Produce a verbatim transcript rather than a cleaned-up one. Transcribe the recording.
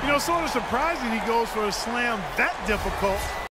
You know, sort of surprising he goes for a slam that difficult.